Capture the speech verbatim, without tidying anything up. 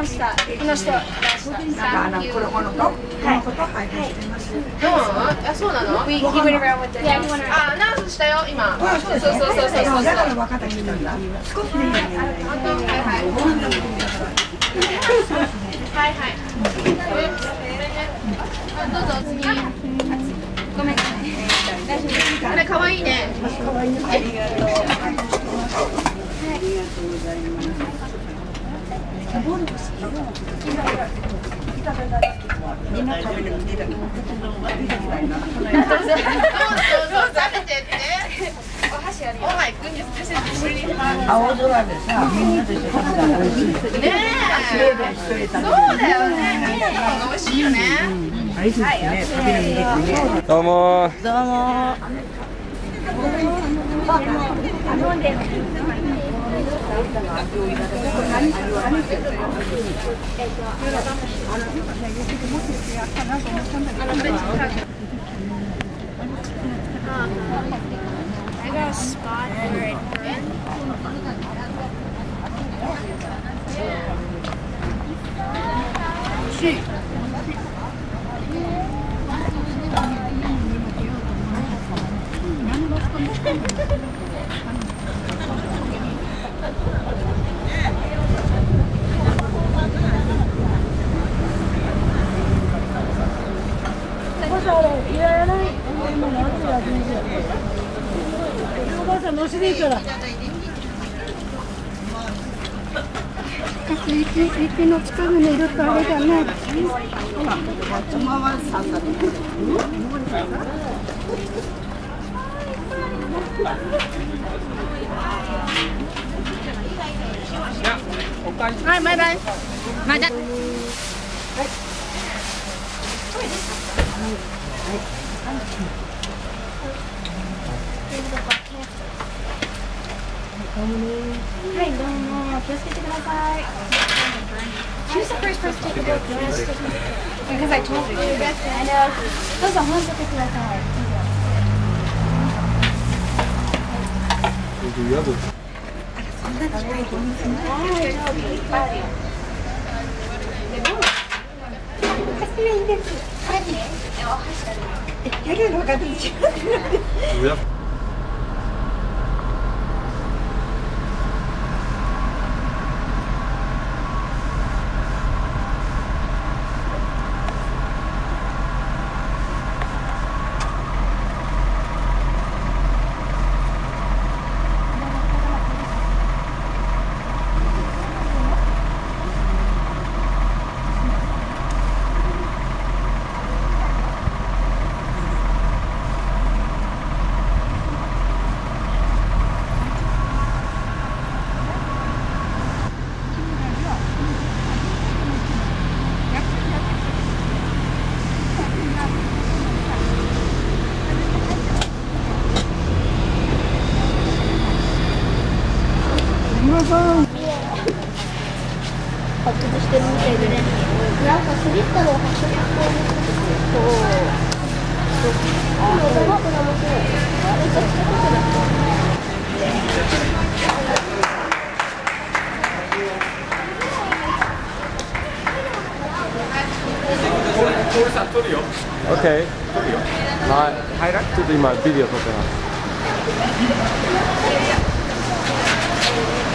した。この人。なんかあのこの子のと、この子と配布してます。 うん、あ、そうなの？ We he went around with the yeah, he went around. あ、アナウンスしたよ今。 あ、そうですね。 そうそうそうそうそう。 だから若田来たんだ。少しでいいよね。 はいはい。はいはい。どうぞ次。 ごめん。 あれ可愛いね。 可愛いね。ありがとう。ありがとうございます。みんな食べるの見たくなってきたいな。 どうぞどうぞ食べてって。お箸あるよ。Oh my goodness, this is really hot. 青空でさ、みんなで一緒に食べたら美味しい。 ねえ。そうだよね。みんなの方が美味しいよね。 美味しいですね。食べるのいいですね。 どうもどうも。 I got a spot where it Shoot. おばあさん乗せていいから。 雪雪の近くにいるとあれだね。 おままさんだね。 はい、バイバイ。また。 はい、どうも。気をつけてください。She was the first person to take a book. You want us to take a book? Because I told you. I know. どうぞ、話してください。 僕宿そんなに近いと思うんですね。 はい、いっぱいあるよ。走りいいです。はい。 え、やるの分かってる。 上発掘してるみたいでね。なんかスリッパの発掘してる。そう。あ、これはこれ面白い。めっちゃ近くだ。 これさ、撮るよ。オッケー。撮るよ。はい。はい、ちょっと今ビデオ撮ってます。